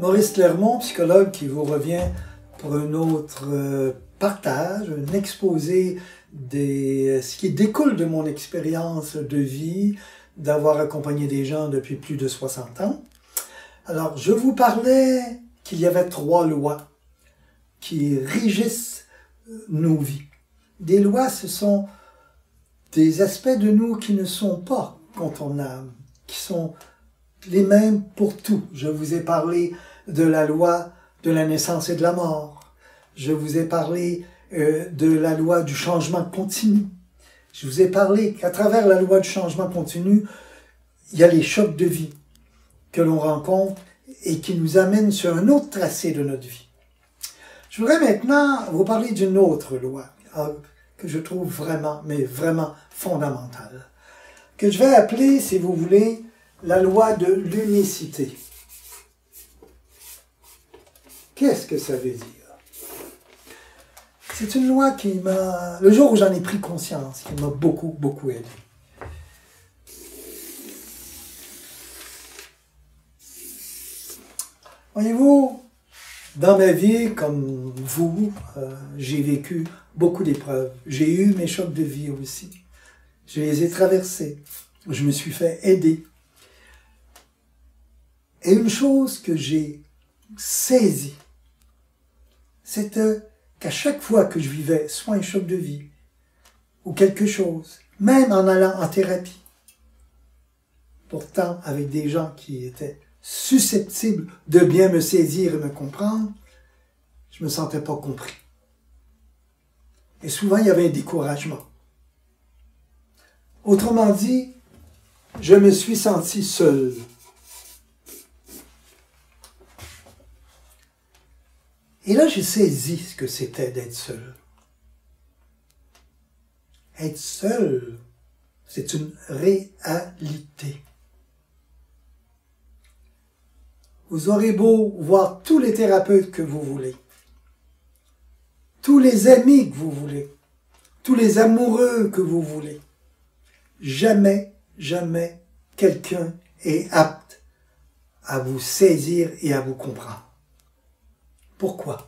Maurice Clermont, psychologue, qui vous revient pour un autre partage, un exposé de ce qui découle de mon expérience de vie, d'avoir accompagné des gens depuis plus de 60 ans. Alors, je vous parlais qu'il y avait 3 lois qui régissent nos vies. Des lois, ce sont des aspects de nous qui ne sont pas contournables, qui sont les mêmes pour tout. Je vous ai parlé de la loi de la naissance et de la mort. Je vous ai parlé de la loi du changement continu. Je vous ai parlé qu'à travers la loi du changement continu, il y a les chocs de vie que l'on rencontre et qui nous amènent sur un autre tracé de notre vie. Je voudrais maintenant vous parler d'une autre loi que je trouve vraiment, mais vraiment fondamentale, que je vais appeler, si vous voulez, la loi de l'unicité. Qu'est-ce que ça veut dire? C'est une loi qui m'a, le jour où j'en ai pris conscience, qui m'a beaucoup, beaucoup aidé. Voyez-vous, dans ma vie, comme vous, j'ai vécu beaucoup d'épreuves. J'ai eu mes chocs de vie aussi. Je les ai traversés. Je me suis fait aider. Et une chose que j'ai saisie, c'était qu'à chaque fois que je vivais soit un choc de vie ou quelque chose, même en allant en thérapie, pourtant avec des gens qui étaient susceptibles de bien me saisir et me comprendre, je ne me sentais pas compris. Et souvent, il y avait un découragement. Autrement dit, je me suis senti seul. Et là, j'ai saisi ce que c'était d'être seul. Être seul, c'est une réalité. Vous aurez beau voir tous les thérapeutes que vous voulez, tous les amis que vous voulez, tous les amoureux que vous voulez. Jamais, jamais quelqu'un est apte à vous saisir et à vous comprendre. Pourquoi?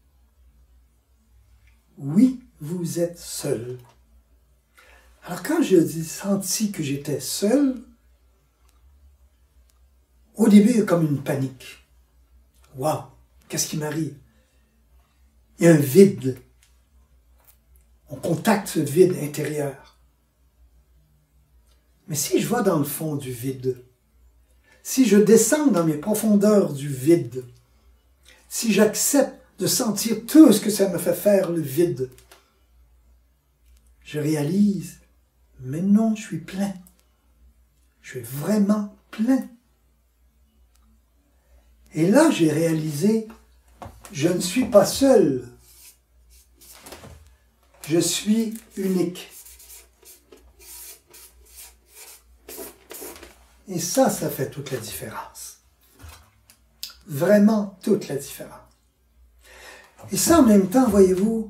Oui, vous êtes seul. Alors quand j'ai senti que j'étais seul, au début, il y a comme une panique. Waouh, qu'est-ce qui m'arrive? Il y a un vide. On contacte ce vide intérieur. Mais si je vais dans le fond du vide, si je descends dans mes profondeurs du vide, si j'accepte de sentir tout ce que ça me fait faire, le vide, je réalise, mais non, je suis plein. Je suis vraiment plein. Et là, j'ai réalisé, je ne suis pas seul. Je suis unique. Et ça fait toute la différence. Vraiment toute la différence. Et ça, en même temps, voyez-vous,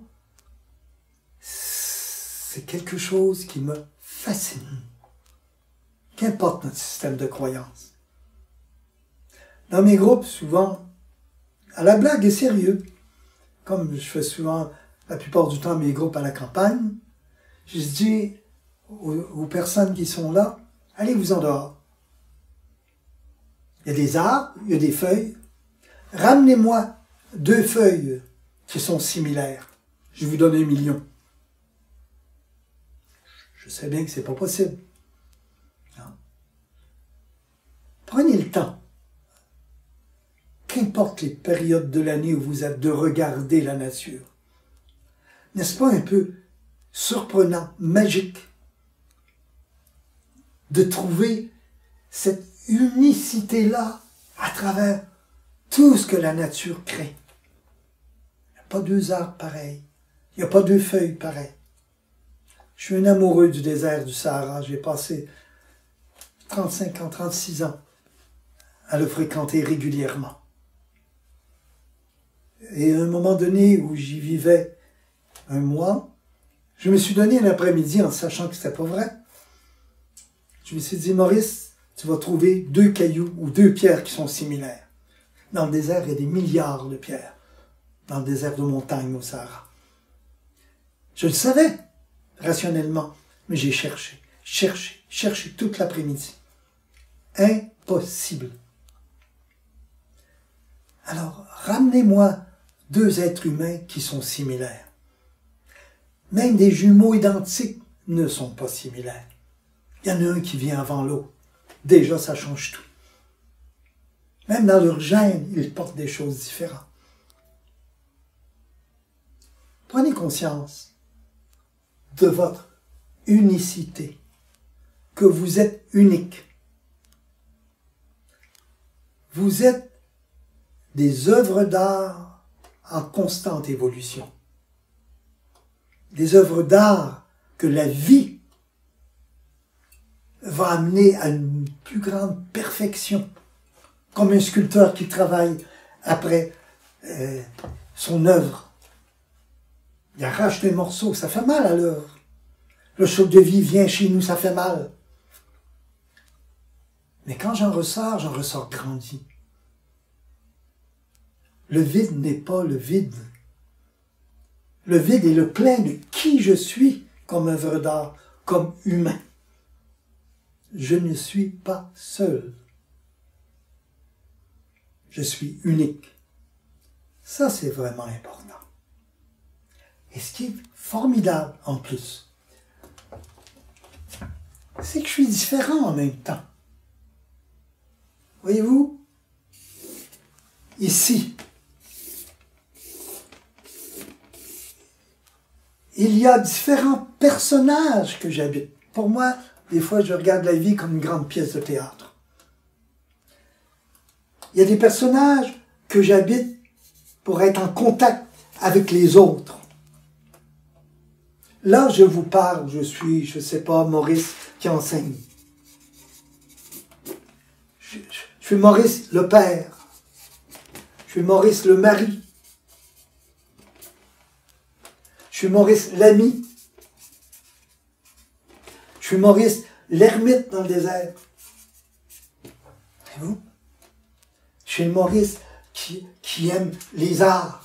c'est quelque chose qui me fascine. Qu'importe notre système de croyance. Dans mes groupes, souvent, à la blague et sérieux, comme je fais souvent, la plupart du temps, mes groupes à la campagne, je dis aux personnes qui sont là, allez-vous en dehors. Il y a des arbres, il y a des feuilles. Ramenez-moi 2 feuilles qui sont similaires. Je vous donne 1 million. Je sais bien que c'est pas possible. Non. Prenez le temps. Qu'importe les périodes de l'année où vous êtes, de regarder la nature. N'est-ce pas un peu surprenant, magique, de trouver cette unicité-là à travers tout ce que la nature crée. Il n'y a pas 2 arbres pareils. Il n'y a pas 2 feuilles pareilles. Je suis un amoureux du désert du Sahara. J'ai passé 35 ans, 36 ans à le fréquenter régulièrement. Et à un moment donné où j'y vivais 1 mois, je me suis donné un après-midi en sachant que c'était pas vrai. Je me suis dit, Maurice, tu vas trouver 2 cailloux ou 2 pierres qui sont similaires. Dans le désert, il y a des milliards de pierres. Dans le désert de montagne au Sahara. Je le savais, rationnellement, mais j'ai cherché toute l'après-midi. Impossible. Alors, ramenez-moi deux êtres humains qui sont similaires. Même des jumeaux identiques ne sont pas similaires. Il y en a un qui vient avant l'autre. Déjà, ça change tout. Même dans leur gène, ils portent des choses différentes. Prenez conscience de votre unicité, que vous êtes unique. Vous êtes des œuvres d'art en constante évolution. Des œuvres d'art que la vie va amener à une plus grande perfection. Comme un sculpteur qui travaille après son œuvre. Il arrache des morceaux, ça fait mal à l'œuvre. Le choc de vie vient chez nous, ça fait mal. Mais quand j'en ressors grandi. Le vide n'est pas le vide. Le vide est le plein de qui je suis comme œuvre d'art, comme humain. Je ne suis pas seul. Je suis unique. Ça, c'est vraiment important. Et ce qui est formidable en plus, c'est que je suis différent en même temps. Voyez-vous, ici, il y a différents personnages que j'habite. Pour moi, des fois, je regarde la vie comme une grande pièce de théâtre. Il y a des personnages que j'habite pour être en contact avec les autres. Là, je vous parle, je suis, je ne sais pas, Maurice qui enseigne. Je suis Maurice le père. Je suis Maurice le mari. Je suis Maurice l'ami. Je suis Maurice l'ermite dans le désert. Et vous? Je suis Maurice qui aime les arts.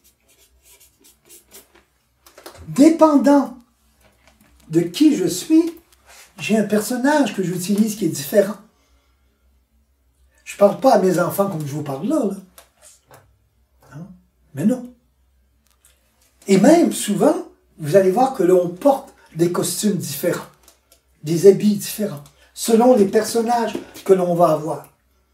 Dépendant de qui je suis, j'ai un personnage que j'utilise qui est différent. Je ne parle pas à mes enfants comme je vous parle là. Hein? Mais non. Et même, souvent, vous allez voir que l'on porte des costumes différents, des habits différents, selon les personnages que l'on va avoir.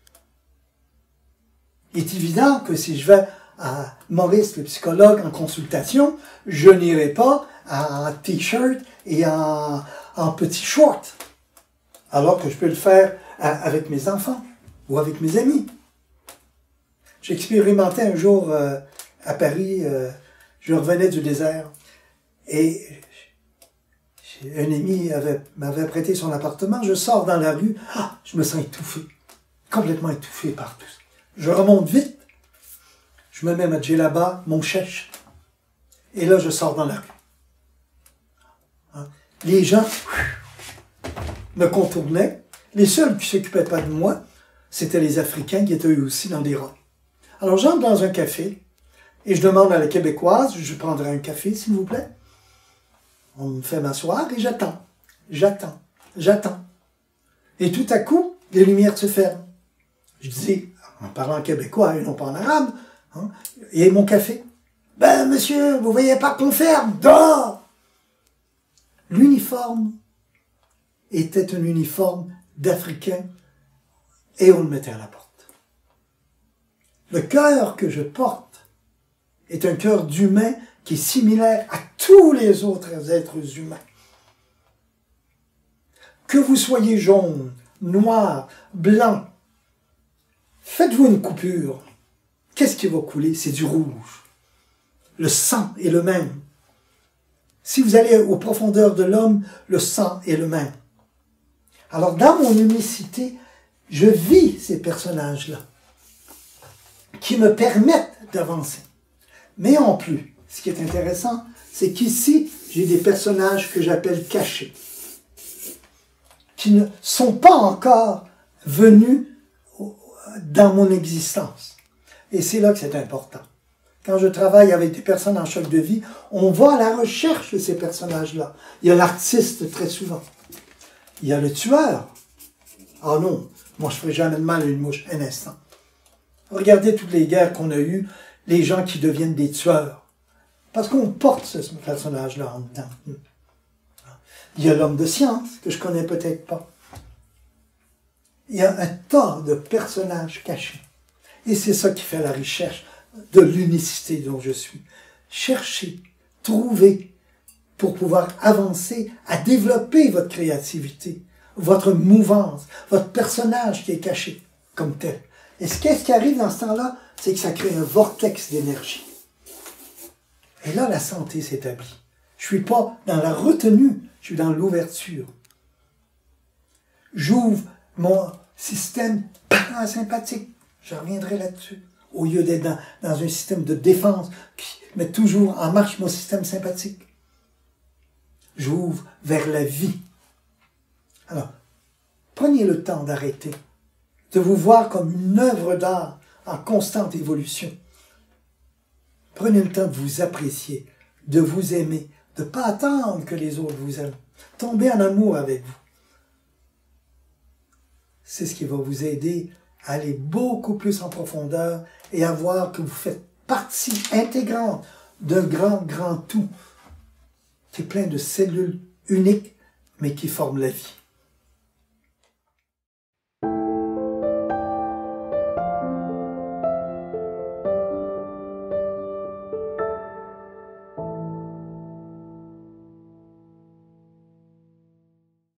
Il est évident que si je vais à Maurice, le psychologue, en consultation, je n'irai pas en t-shirt et en petit short, alors que je peux le faire avec mes enfants ou avec mes amis. J'ai expérimenté un jour à Paris, je revenais du désert et un ami m'avait prêté son appartement. Je sors dans la rue, je me sens étouffé, complètement étouffé par tout ça. Je remonte vite, je me mets ma djellaba, mon chèche, et là je sors dans la rue. Les gens me contournaient. Les seuls qui ne s'occupaient pas de moi, c'était les Africains qui étaient eux aussi dans des rangs. Alors j'entre dans un café et je demande à la Québécoise, je prendrai un café s'il vous plaît. On me fait m'asseoir et j'attends. Et tout à coup, les lumières se ferment. Je dis, en parlant québécois et non pas en arabe, hein, et mon café. Ben monsieur, vous voyez pas qu'on ferme, dehors! L'uniforme était un uniforme d'Africain et on le mettait à la porte. Le cœur que je porte est un cœur d'humain qui est similaire à tous les autres êtres humains. Que vous soyez jaune, noir, blanc, faites-vous une coupure. Qu'est-ce qui va couler? C'est du rouge. Le sang est le même. Si vous allez aux profondeurs de l'homme, le sang est le même. Alors, dans mon unicité, je vis ces personnages-là qui me permettent d'avancer. Mais en plus, ce qui est intéressant, c'est qu'ici, j'ai des personnages que j'appelle cachés, qui ne sont pas encore venus dans mon existence. Et c'est là que c'est important. Quand je travaille avec des personnes en choc de vie, on va à la recherche de ces personnages-là. Il y a l'artiste très souvent. Il y a le tueur. Ah non, moi je ne ferai jamais de mal à une mouche, un instant. Regardez toutes les guerres qu'on a eues, les gens qui deviennent des tueurs. Parce qu'on porte ce personnage-là en dedans. Il y a l'homme de science, que je connais peut-être pas. Il y a un tas de personnages cachés. Et c'est ça qui fait la recherche de l'unicité dont je suis. Cherchez, trouvez, pour pouvoir avancer, à développer votre créativité, votre mouvance, votre personnage qui est caché comme tel. Et qu'est-ce qui arrive dans ce temps-là? C'est que ça crée un vortex d'énergie. Et là, la santé s'établit. Je ne suis pas dans la retenue, je suis dans l'ouverture. J'ouvre mon système parasympathique. Je reviendrai là-dessus. Au lieu d'être dans un système de défense qui met toujours en marche mon système sympathique. J'ouvre vers la vie. Alors, prenez le temps d'arrêter, de vous voir comme une œuvre d'art en constante évolution. Prenez le temps de vous apprécier, de vous aimer, de ne pas attendre que les autres vous aiment. Tombez en amour avec vous. C'est ce qui va vous aider à aller beaucoup plus en profondeur et à voir que vous faites partie intégrante d'un grand tout qui est plein de cellules uniques, mais qui forment la vie.